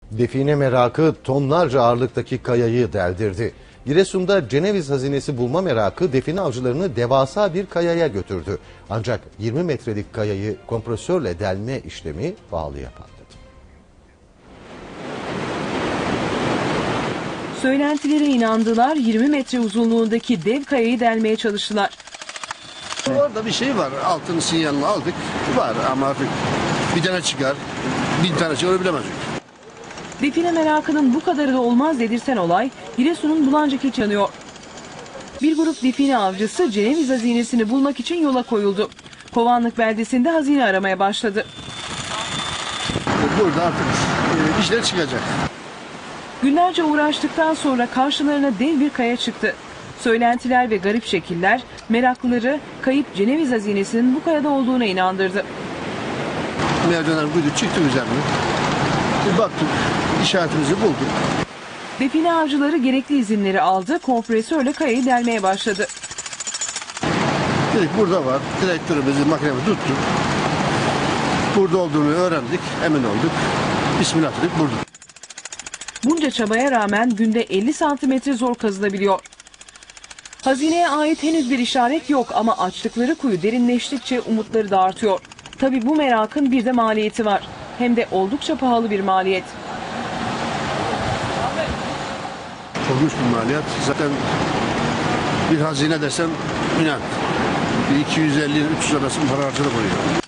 Define merakı tonlarca ağırlıktaki kayayı deldirdi. Giresun'da Ceneviz hazinesi bulma merakı define avcılarını devasa bir kayaya götürdü. Ancak 20 metrelik kayayı kompresörle delme işlemi pahalıya patladı. Söylentilere inandılar, 20 metre uzunluğundaki dev kayayı delmeye çalıştılar. Orada bir şey var, altın sinyalini aldık, var ama artık bir tane çıkar, 1000 tane çıkar, onu bilemezdik. Define merakının bu kadarı da olmaz dedirten olay Giresun'un Bulancak yanıyor. Bir grup define avcısı Ceneviz hazinesini bulmak için yola koyuldu. Kovanlık beldesinde hazine aramaya başladı. Burada artık işler çıkacak. Günlerce uğraştıktan sonra karşılarına dev bir kaya çıktı. Söylentiler ve garip şekiller meraklıları kayıp Ceneviz hazinesinin bu kayada olduğuna inandırdı. Merdivenler buydu, çıktık üzerine. Bir baktık, işaretimizi bulduk. Define avcıları gerekli izinleri aldı, kompresörle kayayı delmeye başladı. Dedik burada var, direktörümüzü makinemizi tuttuk. Burada olduğunu öğrendik, emin olduk. Bismillah dedik, bulduk. Bunca çabaya rağmen günde 50 santimetre zor kazılabiliyor. Hazineye ait henüz bir işaret yok ama açtıkları kuyu derinleştikçe umutları da artıyor. Tabii bu merakın bir de maliyeti var. Hem de oldukça pahalı bir maliyet. Olmuş bir maliyet. Zaten bir hazine desem inan 250-300 arası para harcadık oraya.